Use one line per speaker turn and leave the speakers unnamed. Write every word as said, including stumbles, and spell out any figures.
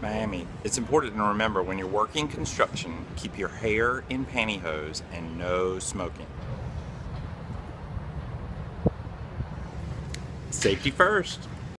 Miami. It's important to remember when you're working construction, keep your hair in pantyhose and no smoking. Safety first.